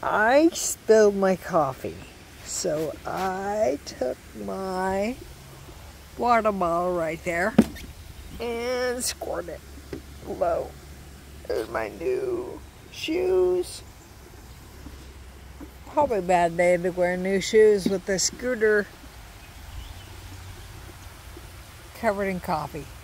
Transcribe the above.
I spilled my coffee, so I took my water bottle right there and squirted it low. There's my new shoes. Probably a bad day to wear new shoes with the scooter covered in coffee.